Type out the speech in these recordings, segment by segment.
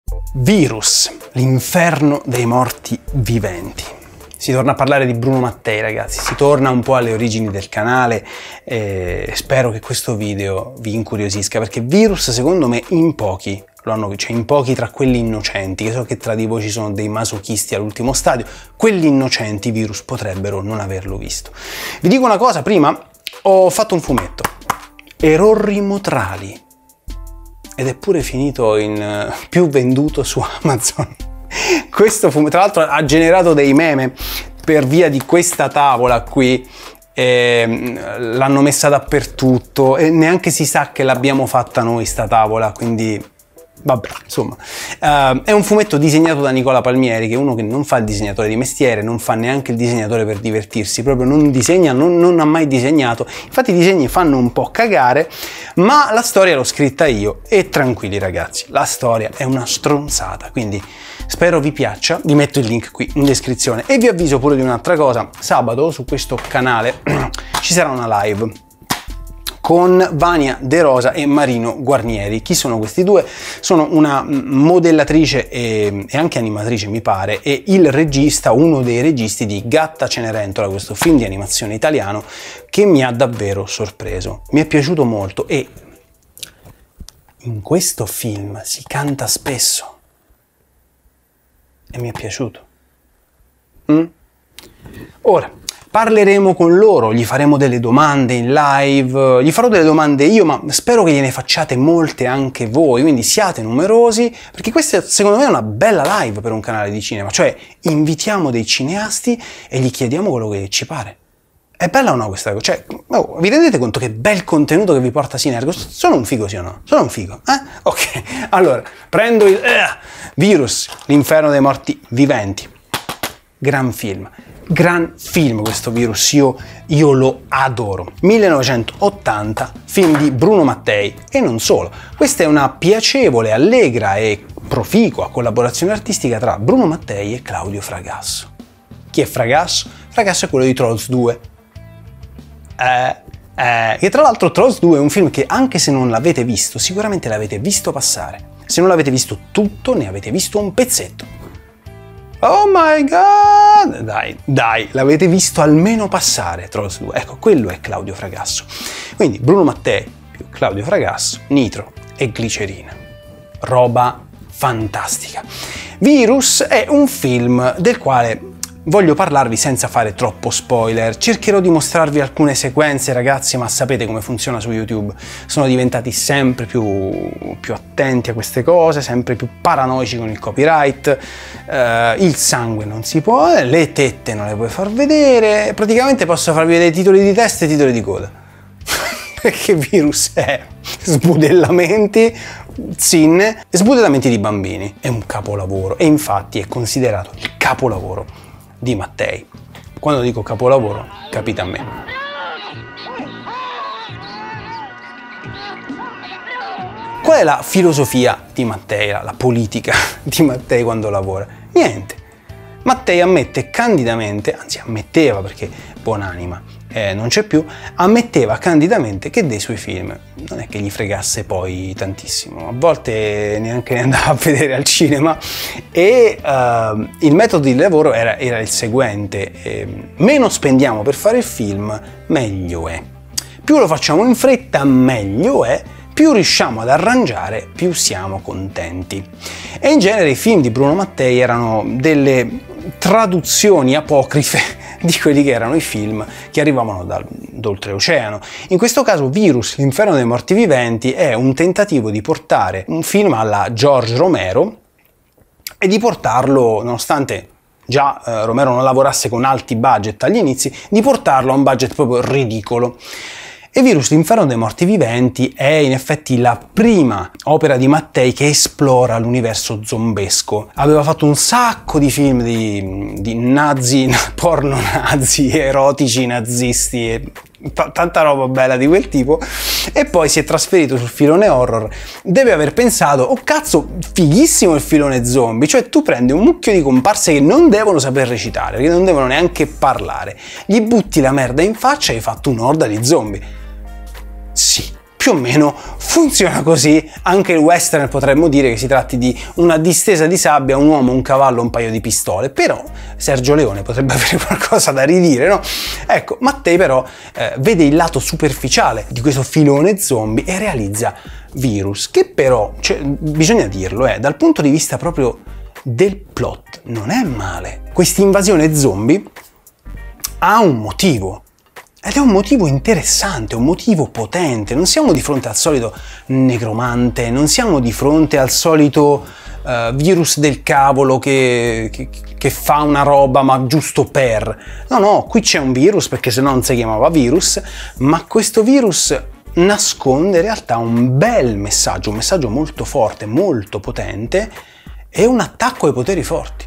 Virus, l'inferno dei morti viventi. Si torna a parlare di Bruno Mattei, ragazzi, si torna un po' alle origini del canale e spero che questo video vi incuriosisca, perché Virus secondo me in pochi lo hanno visto, cioè in pochi tra quelli innocenti, che so che tra di voi ci sono dei masochisti all'ultimo stadio, quelli innocenti Virus potrebbero non averlo visto. Vi dico una cosa, prima ho fatto un fumetto, Errori Motrali, ed è pure finito in più venduto su Amazon. Questo fumetto, tra l'altro, ha generato dei meme per via di questa tavola qui, l'hanno messa dappertutto e neanche si sa che l'abbiamo fatta noi sta tavola, quindi vabbè, insomma. È un fumetto disegnato da Nicola Palmieri, che è uno che non fa il disegnatore di mestiere, non fa neanche il disegnatore per divertirsi, proprio non disegna, non ha mai disegnato. Infatti i disegni fanno un po' cagare, ma la storia l'ho scritta io e tranquilli ragazzi, la storia è una stronzata, quindi spero vi piaccia. Vi metto il link qui in descrizione e vi avviso pure di un'altra cosa: sabato su questo canale ci sarà una live con Vania De Rosa e Marino Guarnieri. Chi sono questi due? Sono una modellatrice e anche animatrice, mi pare, e il regista, uno dei registi di Gatta Cenerentola, questo film di animazione italiano che mi ha davvero sorpreso. Mi è piaciuto molto e in questo film si canta spesso e mi è piaciuto. Ora parleremo con loro, gli faremo delle domande in live, gli farò delle domande io, ma spero che gliene facciate molte anche voi, quindi siate numerosi, perché questa secondo me è una bella live per un canale di cinema, cioè invitiamo dei cineasti e gli chiediamo quello che ci pare. È bella o no questa cosa? Cioè, vi rendete conto che bel contenuto che vi porta Sinergo? Sono un figo, sì o no? Sono un figo, eh? Ok, allora, prendo il Virus, l'inferno dei morti viventi. Gran film questo Virus, io lo adoro. 1980, film di Bruno Mattei e non solo. Questa è una piacevole, allegra e proficua collaborazione artistica tra Bruno Mattei e Claudio Fragasso. Chi è Fragasso? Fragasso è quello di Trolls 2. Che tra l'altro Trolls 2 è un film che, anche se non l'avete visto, sicuramente l'avete visto passare. Se non l'avete visto tutto, ne avete visto un pezzetto. Oh my god! Dai, l'avete visto almeno passare Trolls 2. Ecco, quello è Claudio Fragasso. Quindi Bruno Mattei più Claudio Fragasso, nitro e glicerina. Roba fantastica. Virus è un film del quale voglio parlarvi senza fare troppo spoiler. Cercherò di mostrarvi alcune sequenze, ragazzi, ma sapete come funziona su YouTube. Sono diventati sempre più attenti a queste cose, sempre più paranoici con il copyright. Il sangue non si può, le tette non le puoi far vedere. Praticamente posso farvi vedere titoli di testa e titoli di coda. Perché Virus è sbudellamenti, zinne e sbudellamenti di bambini. È un capolavoro e infatti è considerato il capolavoro di Mattei. Quando dico capolavoro, capite a me. Qual è la filosofia di Mattei, la politica di Mattei quando lavora? Niente. Mattei ammette candidamente, anzi ammetteva, perché buonanima non c'è più, ammetteva candidamente che dei suoi film non è che gli fregasse poi tantissimo, a volte neanche ne andava a vedere al cinema, e il metodo di lavoro era il seguente: meno spendiamo per fare il film, meglio è. Più lo facciamo in fretta, meglio è. Più riusciamo ad arrangiare, più siamo contenti. E in genere i film di Bruno Mattei erano delle traduzioni apocrife di quelli che erano i film che arrivavano d'oltreoceano. In questo caso Virus, l'inferno dei morti viventi, è un tentativo di portare un film alla George Romero e di portarlo, nonostante già Romero non lavorasse con alti budget agli inizi, di portarlo a un budget proprio ridicolo. E Virus, l'inferno dei morti viventi è in effetti la prima opera di Mattei che esplora l'universo zombesco. Aveva fatto un sacco di film di nazi, porno nazi, erotici nazisti e tanta roba bella di quel tipo, e poi si è trasferito sul filone horror. Deve aver pensato: oh cazzo, fighissimo il filone zombie, cioè tu prendi un mucchio di comparse che non devono saper recitare, che non devono neanche parlare, gli butti la merda in faccia e hai fatto un'orda di zombie. Sì, più o meno funziona così. Anche il western potremmo dire che si tratti di una distesa di sabbia, un uomo, un cavallo, un paio di pistole, però Sergio Leone potrebbe avere qualcosa da ridire, no? Ecco, Mattei però vede il lato superficiale di questo filone zombie e realizza Virus, che però, cioè, bisogna dirlo, dal punto di vista proprio del plot non è male. Questa invasione zombie ha un motivo. Ed è un motivo interessante, un motivo potente. Non siamo di fronte al solito necromante, non siamo di fronte al solito virus del cavolo che fa una roba ma giusto per. No, qui c'è un virus perché se no non si chiamava virus, ma questo virus nasconde in realtà un bel messaggio, un messaggio molto forte, molto potente e un attacco ai poteri forti.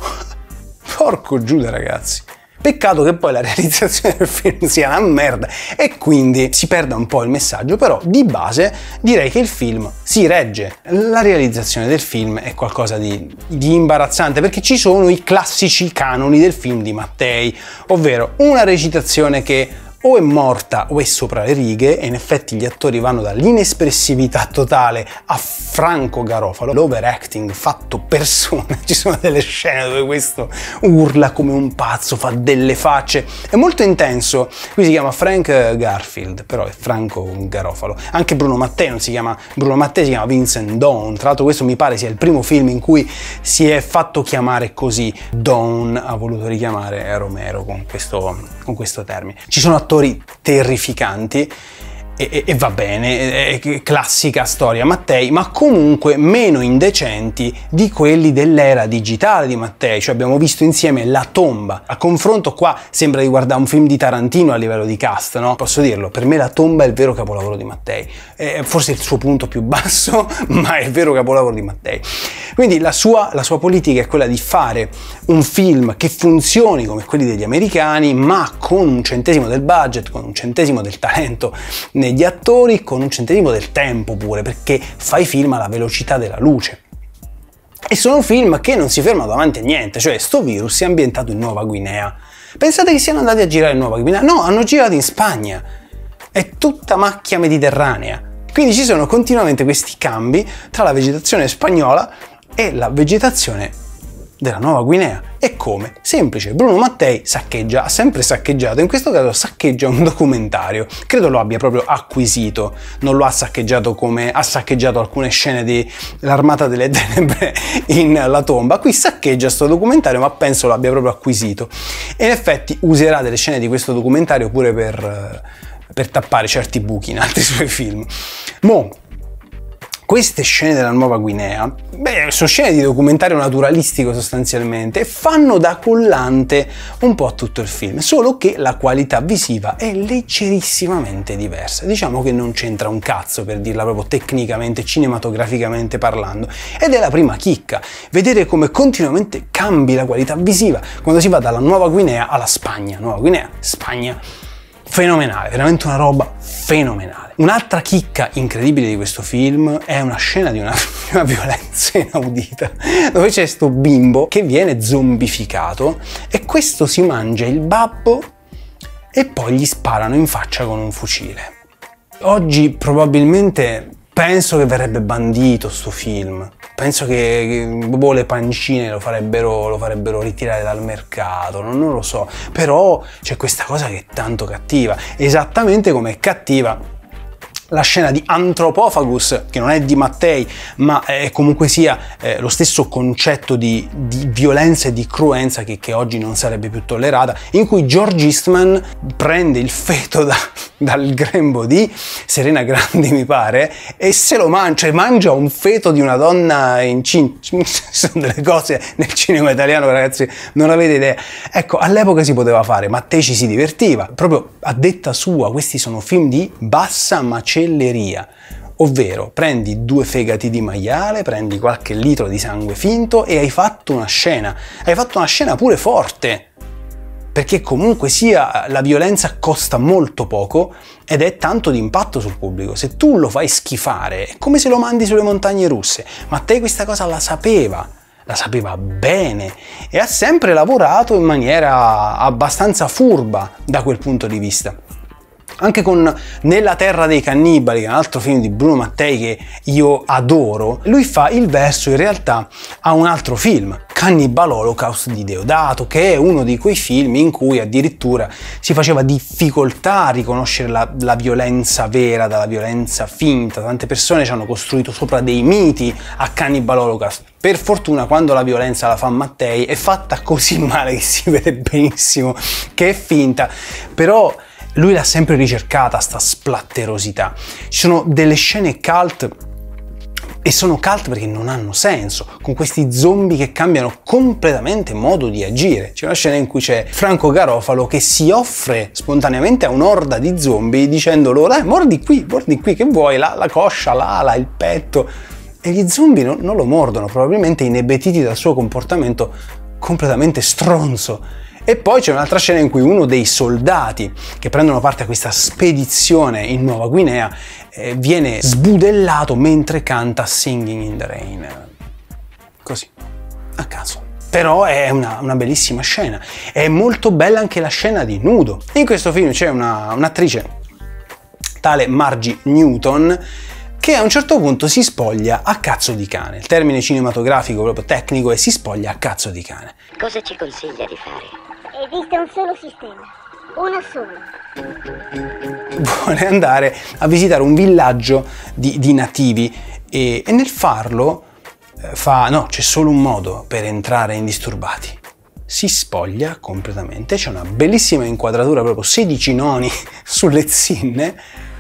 Porco Giuda, ragazzi. Peccato che poi la realizzazione del film sia una merda e quindi si perda un po' il messaggio, però di base direi che il film si regge. La realizzazione del film è qualcosa di imbarazzante perché ci sono i classici canoni del film di Mattei, ovvero una recitazione che o è morta o è sopra le righe, e in effetti gli attori vanno dall'inespressività totale a franco garofalo, l'overacting fatto persona. Ci sono delle scene dove questo urla come un pazzo, fa delle facce, è molto intenso. Qui si chiama Frank Garfield, però è Franco Garofalo. Anche Bruno Mattei non si chiama Bruno Mattei, si chiama Vincent Dawn. Tra l'altro questo mi pare sia il primo film in cui si è fatto chiamare così. Dawn ha voluto richiamare Romero con questo termine. Ci sono attori terrificanti e va bene, è classica storia Mattei, ma comunque meno indecenti di quelli dell'era digitale di Mattei. Cioè abbiamo visto insieme La tomba. A confronto qua sembra di guardare un film di Tarantino a livello di cast, no? Posso dirlo, per me La tomba è il vero capolavoro di Mattei. È forse il suo punto più basso, ma è il vero capolavoro di Mattei. Quindi la sua politica è quella di fare un film che funzioni come quelli degli americani, ma con un centesimo del budget, con un centesimo del talento negli attori, con un centesimo del tempo pure, perché fai film alla velocità della luce. E sono film che non si fermano davanti a niente, cioè sto virus è ambientato in Nuova Guinea. Pensate che siano andati a girare in Nuova Guinea? No, hanno girato in Spagna. È tutta macchia mediterranea. Quindi ci sono continuamente questi cambi tra la vegetazione spagnola e la vegetazione della Nuova Guinea. E come? Semplice, Bruno Mattei saccheggia, ha sempre saccheggiato, in questo caso saccheggia un documentario, credo lo abbia proprio acquisito, non lo ha saccheggiato come ha saccheggiato alcune scene di L'Armata delle Tenebre in La tomba. Qui saccheggia sto documentario, ma penso lo abbia proprio acquisito, e in effetti userà delle scene di questo documentario pure per tappare certi buchi in altri suoi film. Queste scene della Nuova Guinea, sono scene di documentario naturalistico sostanzialmente, e fanno da collante un po' a tutto il film, solo che la qualità visiva è leggerissimamente diversa. Diciamo che non c'entra un cazzo, per dirla proprio tecnicamente, cinematograficamente parlando, ed è la prima chicca, vedere come continuamente cambi la qualità visiva quando si va dalla Nuova Guinea alla Spagna. Nuova Guinea, Spagna, fenomenale, veramente una roba fenomenale. Un'altra chicca incredibile di questo film è una scena di una violenza inaudita, dove c'è sto bimbo che viene zombificato e questo si mangia il babbo e poi gli sparano in faccia con un fucile. Oggi probabilmente penso che verrebbe bandito sto film. Penso che le pancine lo farebbero ritirare dal mercato, non lo so. Però c'è questa cosa che è tanto cattiva, esattamente come è cattiva la scena di Anthropophagus, che non è di Mattei, ma è comunque sia lo stesso concetto di violenza e di cruenza che oggi non sarebbe più tollerata, in cui George Eastman prende il feto dal grembo di Serena Grandi, mi pare, e se lo mangia un feto di una donna incinta. Sono delle cose nel cinema italiano, ragazzi, non avete idea. Ecco, all'epoca si poteva fare, Mattei ci si divertiva, proprio a detta sua, questi sono film di bassa macelleria, ovvero prendi 2 fegati di maiale, prendi qualche litro di sangue finto e hai fatto una scena pure forte, perché comunque sia la violenza costa molto poco ed è tanto di impatto sul pubblico. Se tu lo fai schifare è come se lo mandi sulle montagne russe. Mattei questa cosa la sapeva bene e ha sempre lavorato in maniera abbastanza furba da quel punto di vista. Anche con Nella terra dei cannibali, che è un altro film di Bruno Mattei che io adoro, lui fa il verso in realtà a un altro film, Cannibal Holocaust di Deodato, che è uno di quei film in cui addirittura si faceva difficoltà a riconoscere la violenza vera dalla violenza finta. Tante persone ci hanno costruito sopra dei miti a Cannibal Holocaust. Per fortuna, quando la violenza la fa Mattei, è fatta così male che si vede benissimo che è finta, però lui l'ha sempre ricercata, sta splatterosità. Ci sono delle scene cult, e sono cult perché non hanno senso, con questi zombie che cambiano completamente modo di agire. C'è una scena in cui c'è Franco Garofalo che si offre spontaneamente a un'orda di zombie dicendo loro: dai, mordi qui, che vuoi? La coscia, l'ala, il petto. E gli zombie non lo mordono, probabilmente inebetiti dal suo comportamento completamente stronzo. E poi c'è un'altra scena in cui uno dei soldati che prendono parte a questa spedizione in Nuova Guinea viene sbudellato mentre canta Singing in the Rain. Così, a caso. Però è una bellissima scena. È molto bella anche la scena di nudo. In questo film c'è un'attrice, tale Margie Newton, che a un certo punto si spoglia a cazzo di cane. Il termine cinematografico proprio tecnico è si spoglia a cazzo di cane. Cosa ci consiglia di fare? Esiste un solo sistema, uno solo. Vuole andare a un villaggio di nativi e nel farlo no, c'è solo un modo per entrare indisturbati. Si spoglia completamente, c'è una bellissima inquadratura, proprio 16 noni sulle zinne,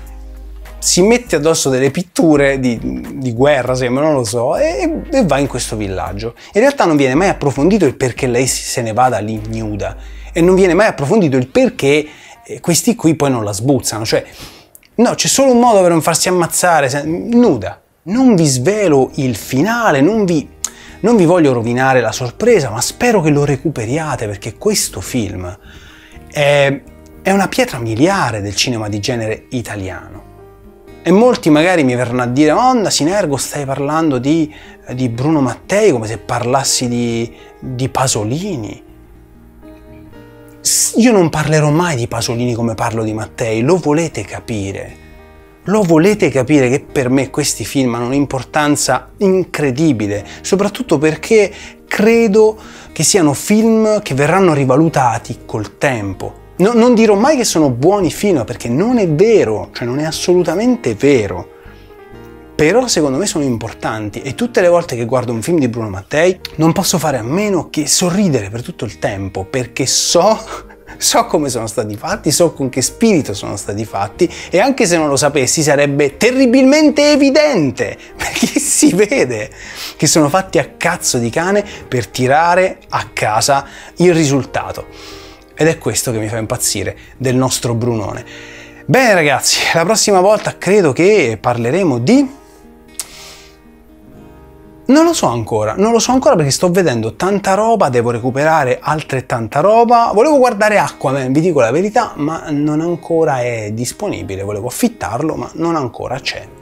si mette addosso delle pitture di guerra, sembra, non lo so, e va in questo villaggio. In realtà non viene mai approfondito il perché lei se ne vada lì nuda, e non viene mai approfondito il perché questi qui poi non la sbuzzano. Cioè, no, c'è solo un modo per non farsi ammazzare, nuda. Non vi svelo il finale, non vi voglio rovinare la sorpresa, ma spero che lo recuperiate, perché questo film è una pietra miliare del cinema di genere italiano. E molti magari mi verranno a dire: Onda Sinergo, stai parlando di Bruno Mattei come se parlassi di Pasolini. Io non parlerò mai di Pasolini come parlo di Mattei, lo volete capire? Lo volete capire che per me questi film hanno un'importanza incredibile, soprattutto perché credo che siano film che verranno rivalutati col tempo. Non dirò mai che sono buoni film, perché non è vero, cioè non è assolutamente vero. Però secondo me sono importanti, e tutte le volte che guardo un film di Bruno Mattei non posso fare a meno che sorridere per tutto il tempo, perché so come sono stati fatti, so con che spirito sono stati fatti, e anche se non lo sapessi sarebbe terribilmente evidente, perché si vede che sono fatti a cazzo di cane per tirare a casa il risultato. Ed è questo che mi fa impazzire del nostro Brunone. Bene ragazzi, la prossima volta credo che parleremo di... Non lo so ancora perché sto vedendo tanta roba, devo recuperare altrettanta roba. Volevo guardare Aquaman, vi dico la verità, ma non ancora è disponibile. Volevo affittarlo, ma non ancora c'è.